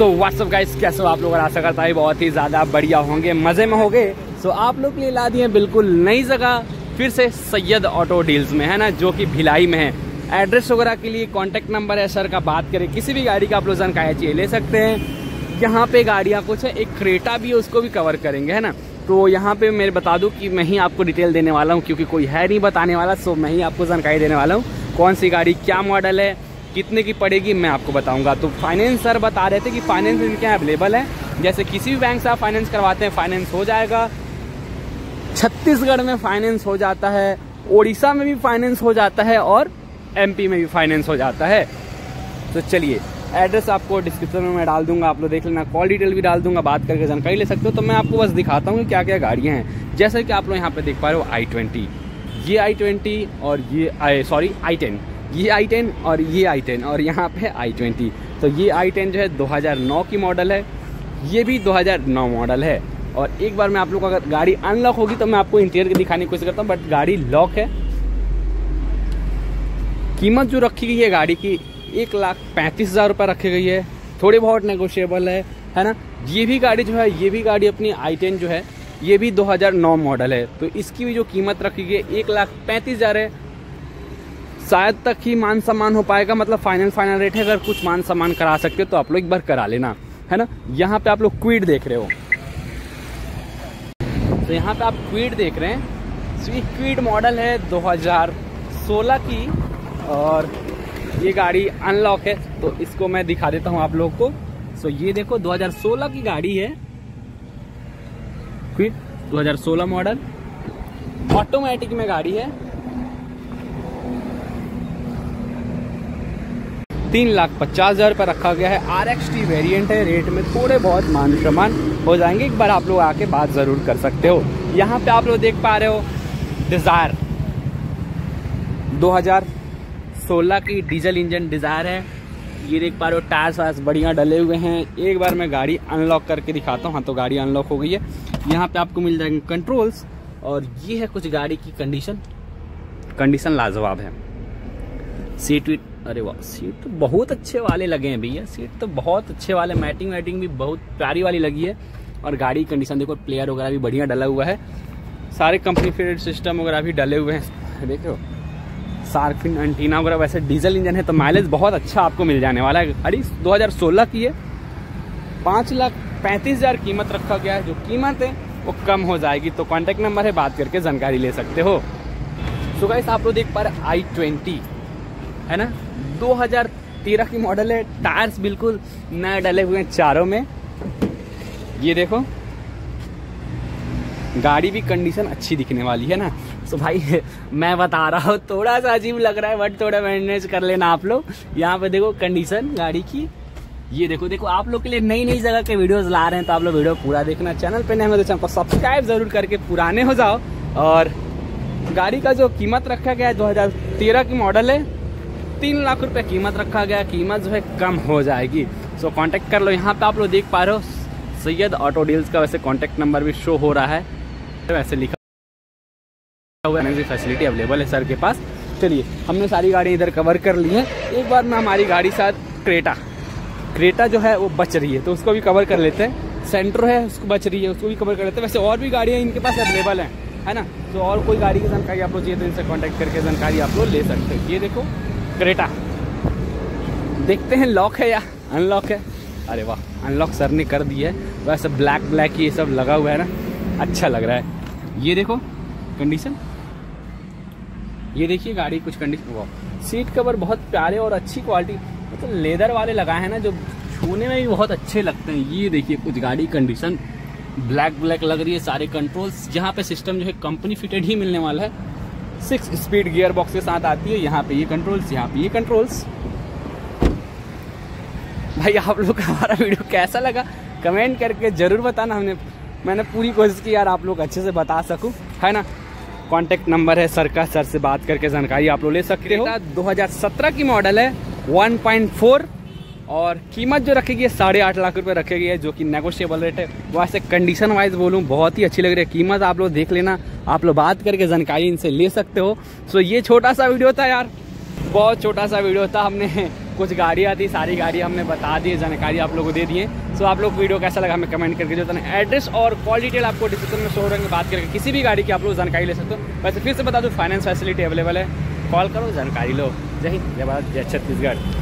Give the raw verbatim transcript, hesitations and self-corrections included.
So what's up guys, कैसे हो आप लोग? आशा करता है बहुत ही ज्यादा बढ़िया होंगे, मजे में होंगे। सो so, आप लोग के लिए ला दिए बिल्कुल नई जगह फिर से सैयद ऑटो डील्स में, है ना, जो कि भिलाई में है। एड्रेस वगैरह के लिए कॉन्टैक्ट नंबर है सर का, बात करें किसी भी गाड़ी का आप लोग जानकारी चाहिए ले सकते हैं। यहाँ पे गाड़ियाँ कुछ है, एक क्रेटा भी है, उसको भी कवर करेंगे, है ना। तो यहाँ पे मैं बता दूं कि मैं ही आपको डिटेल देने वाला हूँ, क्योंकि कोई है नहीं बताने वाला। सो मैं ही आपको जानकारी देने वाला हूँ कौन सी गाड़ी, क्या मॉडल है, कितने की पड़ेगी, मैं आपको बताऊंगा। तो फाइनेंस सर बता रहे थे कि फाइनेंस इनके यहाँ अवेलेबल है, जैसे किसी भी बैंक से आप फाइनेंस करवाते हैं फाइनेंस हो जाएगा। छत्तीसगढ़ में फाइनेंस हो जाता है, उड़ीसा में भी फाइनेंस हो जाता है और एमपी में भी फाइनेंस हो जाता है। तो चलिए, एड्रेस आपको डिस्क्रिप्शन में मैं डाल दूंगा, आप लोग देख लेना, कॉल डिटेल भी डाल दूंगा, बात करके जानकारी ले सकते हो। तो मैं आपको बस दिखाता हूँ कि क्या क्या गाड़ियाँ हैं। जैसे कि आप लोग यहाँ पे देख पा रहे हो आई ट्वेंटी, ये आई ट्वेंटी और ये आई सॉरी आई टेन, ये आई टेन और ये आई टेन और यहाँ पे आई ट्वेंटी। तो ये आई टेन जो है दो हज़ार नौ की मॉडल है, ये भी दो हज़ार नौ मॉडल है। और एक बार मैं आप लोग अगर गाड़ी अनलॉक होगी तो मैं आपको इंटीरियर दिखाने की कोशिश करता हूँ, बट गाड़ी लॉक है। कीमत जो रखी गई है गाड़ी की एक लाख पैंतीस हजार रुपये रखी गई है, थोड़ी बहुत नेगोशिएबल है, है ना। ये भी गाड़ी जो है, ये भी गाड़ी अपनी आई टेन जो है, ये भी दो हज़ार नौ मॉडल है। तो इसकी भी जो कीमत रखी गई है एक लाख पैंतीस हजार है। शायद तक ही मान सम्मान हो पाएगा, मतलब फाइनल फाइनल रेट है। अगर कुछ मान सम्मान करा सकते हो तो आप लोग एक बार करा लेना, है ना। यहाँ पे आप लोग क्विड देख रहे हो, तो यहाँ पे आप क्विड देख रहे हैं। तो ये क्विड मॉडल है दो हज़ार सोलह की और ये गाड़ी अनलॉक है, तो इसको मैं दिखा देता हूँ आप लोगों को। सो ये देखो दो हज़ार सोलह की गाड़ी है, क्विड दो हज़ार सोलह मॉडल, ऑटोमेटिक में गाड़ी है। तीन लाख पचास हजार रुपये रखा गया है, आर एक्स टी वेरियंट है। रेट में थोड़े बहुत मान सम्मान हो जाएंगे, एक बार आप लोग आके बात जरूर कर सकते हो। यहाँ पे आप लोग देख पा रहे हो डिजायर दो हज़ार सोलह की डीजल इंजन डिजायर है। ये देख पा रहे हो, टायर्स वायर्स बढ़िया डले हुए हैं। एक बार मैं गाड़ी अनलॉक करके दिखाता हूँ। हाँ, तो गाड़ी अनलॉक हो गई है। यहाँ पे आपको मिल जाएंगे कंट्रोल्स, और ये है कुछ गाड़ी की कंडीशन। कंडीशन लाजवाब है। सीट वीट, अरे वाह, सीट तो बहुत अच्छे वाले लगे हैं भैया, सीट तो बहुत अच्छे वाले, मैटिंग वैटिंग भी बहुत प्यारी वाली लगी है। और गाड़ी कंडीशन देखो, प्लेयर वगैरह भी बढ़िया डला हुआ है, सारे कंपनी फिटेड सिस्टम वगैरह भी डले हुए हैं। देखो सार्फिन एंटीना वगैरह, वैसे डीजल इंजन है तो माइलेज बहुत अच्छा आपको मिल जाने वाला है। गाड़ी दो हज़ार सोलह की है, पाँच लाख पैंतीस हजार कीमत रखा गया है। जो कीमत है वो कम हो जाएगी, तो कॉन्टैक्ट नंबर है, बात करके जानकारी ले सकते हो। सो गाइस, आप लोग देख पा रहे आई ट्वेंटी, है ना, दो हज़ार तेरह की मॉडल है। टायर्स बिल्कुल नए डले हुए हैं चारों में। ये देखो, गाड़ी भी कंडीशन अच्छी दिखने वाली है ना। तो भाई मैं बता रहा हूँ, थोड़ा सा अजीब लग रहा है, बट थोड़ा मैनेज कर लेना आप लोग। यहाँ पे देखो कंडीशन गाड़ी की, ये देखो देखो आप लोग के लिए नई नई जगह के वीडियोस ला रहे हैं, तो आप लोग वीडियो पूरा देखना। चैनल पे नए हो तो चैनल को सब्सक्राइब जरूर करके पुराने हो जाओ। और गाड़ी का जो कीमत रखा गया है दो हज़ार तेरह की मॉडल है, तीन लाख रुपए कीमत रखा गया। कीमत जो है कम हो जाएगी, सो कांटेक्ट कर लो। यहाँ पे आप लोग देख पा रहे हो सैयद ऑटो डील्स का वैसे कांटेक्ट नंबर भी शो हो रहा है, वैसे लिखा हुआ है, फैसिलिटी अवेलेबल है सर के पास। चलिए, हमने सारी गाड़ी इधर कवर कर ली है। एक बार मैं हमारी गाड़ी साथ क्रेटा क्रेटा जो है वो बच रही है, तो उसको भी कवर कर लेते हैं। सेंट्रो है, उसको बच रही है, उसको भी कवर कर लेते हैं। वैसे और भी गाड़ियाँ इनके पास अवेलेबल हैं, है ना। तो और कोई गाड़ी की जानकारी आप लोग चाहिए तो इनसे कॉन्टेक्ट करके जानकारी आप लोग ले सकते हैं। ये देखो क्रेटा, देखते हैं लॉक है या अनलॉक है। अरे वाह, अनलॉक सर ने कर दी है। वैसे ब्लैक ब्लैक ये सब लगा हुआ है ना, अच्छा लग रहा है। ये देखो कंडीशन, ये देखिए गाड़ी कुछ कंडीशन, वाह, सीट कवर बहुत प्यारे और अच्छी क्वालिटी, मतलब तो लेदर वाले लगाए हैं ना, जो छूने में भी बहुत अच्छे लगते हैं। ये देखिए कुछ गाड़ी कंडीशन ब्लैक ब्लैक लग रही है। सारे कंट्रोल्स, यहाँ पे सिस्टम जो है कंपनी फिटेड ही मिलने वाला है। सिक्स स्पीड गियर बॉक्स के साथ आती है। यहाँ पे ये कंट्रोल्स, यहाँ पे ये कंट्रोल्स। भाई आप लोग का हमारा वीडियो कैसा लगा कमेंट करके जरूर बताना। हमने मैंने पूरी कोशिश की यार आप लोग अच्छे से बता सकूं, है ना। कॉन्टैक्ट नंबर है सर का, सर से बात करके जानकारी आप लोग ले सकते हो। दो हज़ार सत्रह की मॉडल है, वन पॉइंट फोर, और कीमत जो रखेगी साढ़े आठ लाख रुपए रखेगी है, जो कि नेगोशिएबल रेट है। वैसे कंडीशन वाइज बोलूँ बहुत ही अच्छी लग रही है। कीमत आप लोग देख लेना, आप लोग बात करके जानकारी इनसे ले सकते हो। सो ये छोटा सा वीडियो था यार, बहुत छोटा सा वीडियो था। हमने कुछ गाड़ियाँ थी, सारी गाड़ी हमने बता दी, जानकारी आप लोगों को दे दिए। सो आप लोग वीडियो कैसा लगा हमें कमेंट करके जो है एड्रेस और कॉल डिटेल आपको डिस्क्रिप्शन में शो रहेंगे, बात करके किसी भी गाड़ी की आप लोग जानकारी ले सकते हो। वैसे फिर से बता दूँ फाइनेंस फैसिलिटी अवेलेबल है, कॉल करो जानकारी लो। जय हिंद, जय भारत, जय छत्तीसगढ़।